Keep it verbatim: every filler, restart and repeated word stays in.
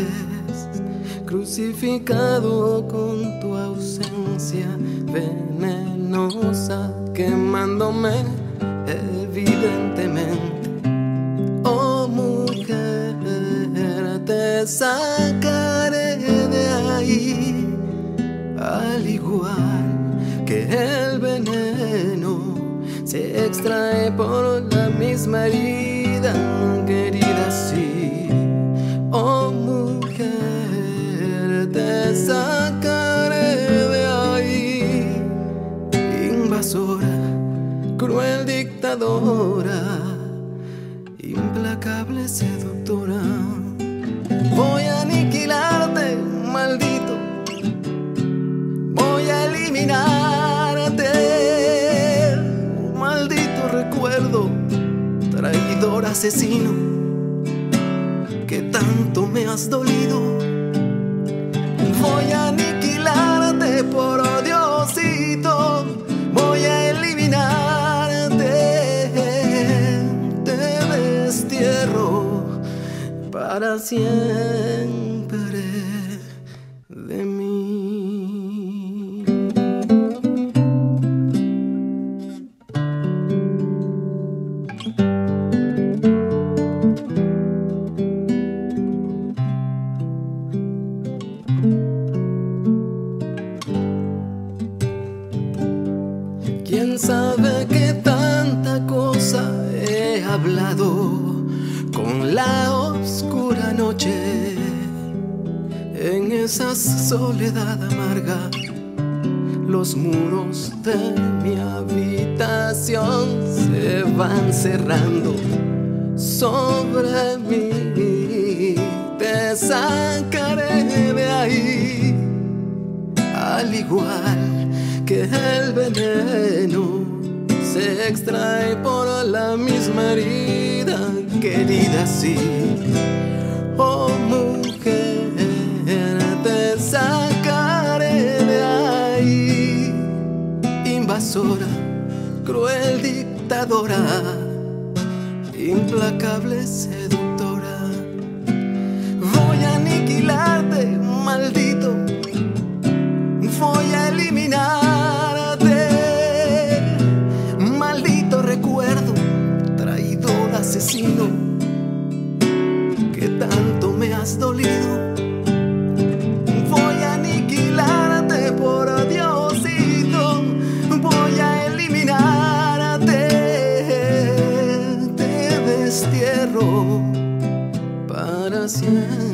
crucificado con tu ausencia venenosa, quemándome evidentemente. Oh mujer, te sacaré de ahí, al igual que el veneno se extrae por la misma herida, querida, sí. Oh mujer, te sacaré de ahí, invasora, cruel dictadora, implacable seductora. Voy a aniquilarte, maldito, voy a eliminarte, maldito recuerdo, traidor asesino, que tanto me has dolido. Voy a aniquilarte, por odiosito, voy a eliminarte, te destierro para siempre de mí. Quién sabe qué tanta cosa he hablado con la oscura noche, en esa soledad amarga. Los muros de mi habitación se van cerrando sobre mí. Te sacaré de ahí, al igual que el veneno se extrae por la misma herida, querida, sí. Oh mujer, te sacaré de ahí, invasora, cruel dictadora, implacable seductora. Voy a aniquilarte, maldito, voy a eliminarte, maldito recuerdo, traidor asesino, que tanto me has dolido. Voy a aniquilarte, por Diosito, voy a eliminarte, te destierro para siempre.